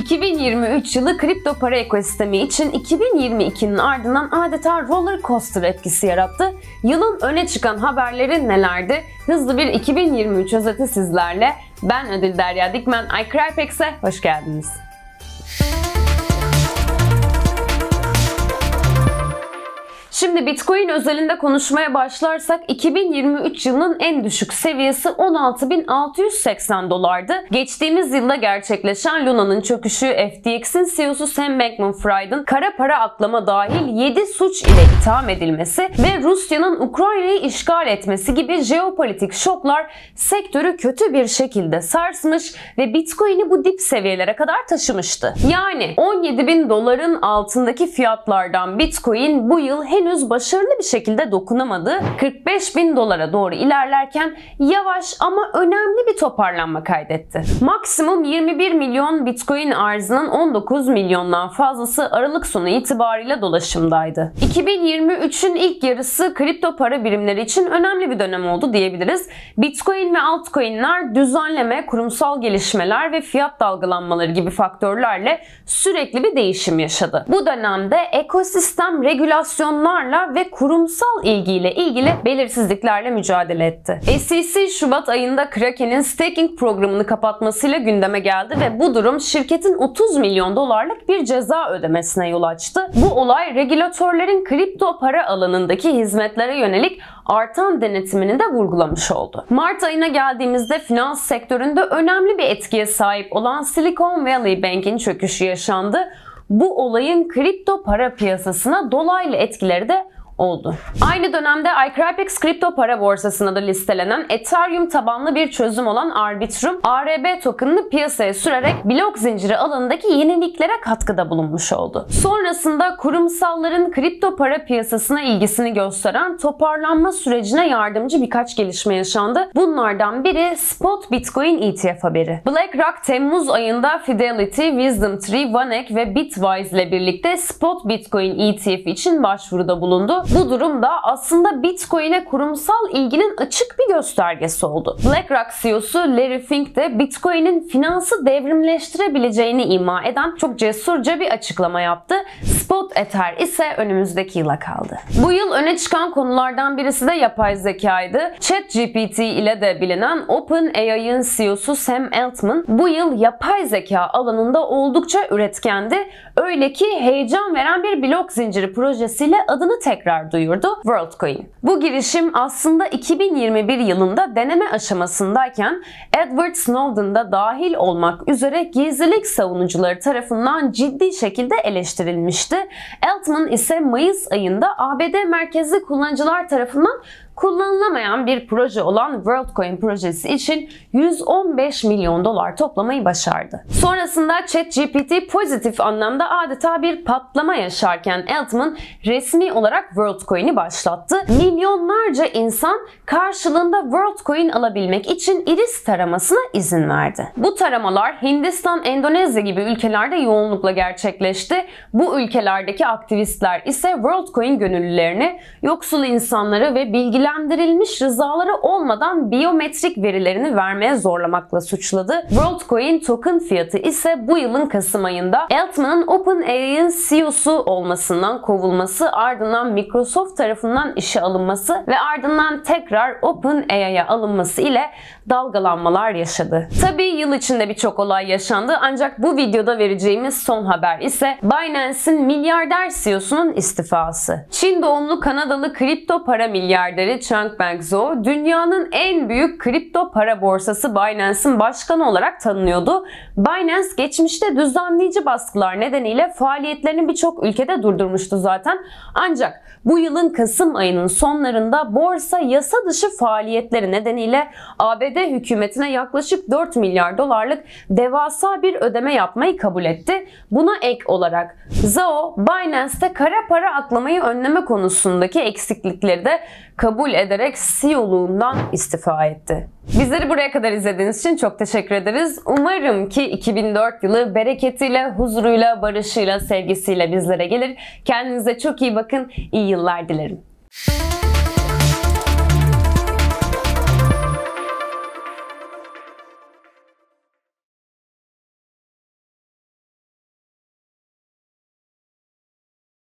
2023 yılı kripto para ekosistemi için 2022'nin ardından adeta roller coaster etkisi yarattı. Yılın öne çıkan haberleri nelerdi? Hızlı bir 2023 özeti sizlerle. Ben Ödül Derya Dikmen, iCrypex'e hoş geldiniz. Şimdi Bitcoin özelinde konuşmaya başlarsak 2023 yılının en düşük seviyesi 16.680 dolardı. Geçtiğimiz yılda gerçekleşen Luna'nın çöküşü, FTX'in CEO'su Sam Bankman-Fried'in kara para aklama dahil 7 suç ile itham edilmesi ve Rusya'nın Ukrayna'yı işgal etmesi gibi jeopolitik şoklar sektörü kötü bir şekilde sarsmış ve Bitcoin'i bu dip seviyelere kadar taşımıştı. Yani 17.000 doların altındaki fiyatlardan Bitcoin bu yıl henüz başarılı bir şekilde dokunamadı. 45.000 dolara doğru ilerlerken yavaş ama önemli bir toparlanma kaydetti. Maksimum 21 milyon Bitcoin arzının 19 milyondan fazlası Aralık sonu itibariyle dolaşımdaydı. 2023'ün ilk yarısı kripto para birimleri için önemli bir dönem oldu diyebiliriz. Bitcoin ve altcoin'ler düzenleme, kurumsal gelişmeler ve fiyat dalgalanmaları gibi faktörlerle sürekli bir değişim yaşadı. Bu dönemde ekosistem regülasyonlarla ve kurumsal ilgiyle ilgili belirsizliklerle mücadele etti. SEC Şubat ayında Kraken'in staking programını kapatmasıyla gündeme geldi ve bu durum şirketin 30 milyon dolarlık bir ceza ödemesine yol açtı. Bu olay regülatörlerin kripto para alanındaki hizmetlere yönelik artan denetimini de vurgulamış oldu. Mart ayına geldiğimizde finans sektöründe önemli bir etkiye sahip olan Silicon Valley Bank'in çöküşü yaşandı. Bu olayın kripto para piyasasına dolaylı etkileri de oldu. Aynı dönemde iCrypex kripto para borsasına da listelenen Ethereum tabanlı bir çözüm olan Arbitrum, ARB tokenını piyasaya sürerek blok zinciri alanındaki yeniliklere katkıda bulunmuş oldu. Sonrasında kurumsalların kripto para piyasasına ilgisini gösteren toparlanma sürecine yardımcı birkaç gelişme yaşandı. Bunlardan biri Spot Bitcoin ETF haberi. BlackRock Temmuz ayında Fidelity, WisdomTree, VanEck ve Bitwise ile birlikte Spot Bitcoin ETF için başvuruda bulundu. Bu durum da aslında Bitcoin'e kurumsal ilginin açık bir göstergesi oldu. BlackRock CEO'su Larry Fink de Bitcoin'in finansı devrimleştirebileceğini ima eden çok cesurca bir açıklama yaptı. Spot Ether ise önümüzdeki yıla kaldı. Bu yıl öne çıkan konulardan birisi de yapay zekaydı. ChatGPT ile de bilinen OpenAI'ın CEO'su Sam Altman bu yıl yapay zeka alanında oldukça üretkendi. Öyle ki heyecan veren bir blok zinciri projesiyle adını tekrar duyurdu: WorldCoin. Bu girişim aslında 2021 yılında deneme aşamasındayken Edward Snowden da dahil olmak üzere gizlilik savunucuları tarafından ciddi şekilde eleştirilmişti. Altman ise Mayıs ayında ABD merkezli kullanıcılar tarafından kullanılamayan bir proje olan WorldCoin projesi için 115 milyon dolar toplamayı başardı. Sonrasında ChatGPT pozitif anlamda adeta bir patlama yaşarken Altman resmi olarak WorldCoin'i başlattı. Milyonlarca insan karşılığında WorldCoin alabilmek için iris taramasına izin verdi. Bu taramalar Hindistan, Endonezya gibi ülkelerde yoğunlukla gerçekleşti. Bu ülkelerdeki aktivistler ise WorldCoin gönüllülerini, yoksul insanları ve bilgilendirilmiş rızaları olmadan biyometrik verilerini vermeye zorlamakla suçladı. WorldCoin token fiyatı ise bu yılın Kasım ayında Altman'ın OpenAI'ın CEO'su olmasından kovulması, ardından Microsoft tarafından işe alınması ve ardından tekrar OpenAI'ye alınması ile dalgalanmalar yaşadı. Tabii yıl içinde birçok olay yaşandı ancak bu videoda vereceğimiz son haber ise Binance'in milyarder CEO'sunun istifası. Çin doğumlu Kanadalı kripto para milyarderi Changpeng Zhou, dünyanın en büyük kripto para borsası Binance'in başkanı olarak tanınıyordu. Binance geçmişte düzenleyici baskılar nedeniyle faaliyetlerini birçok ülkede durdurmuştu zaten. Ancak bu yılın Kasım ayının sonlarında borsa yasa dışı faaliyetleri nedeniyle ABD hükümetine yaklaşık 4 milyar dolarlık devasa bir ödeme yapmayı kabul etti. Buna ek olarak Zhou, Binance'te kara para aklamayı önleme konusundaki eksiklikleri de kabul ederek CEO'luğundan istifa etti. Bizleri buraya kadar izlediğiniz için çok teşekkür ederiz. Umarım ki 2004 yılı bereketiyle, huzuruyla, barışıyla, sevgisiyle bizlere gelir. Kendinize çok iyi bakın. İyi yıllar dilerim.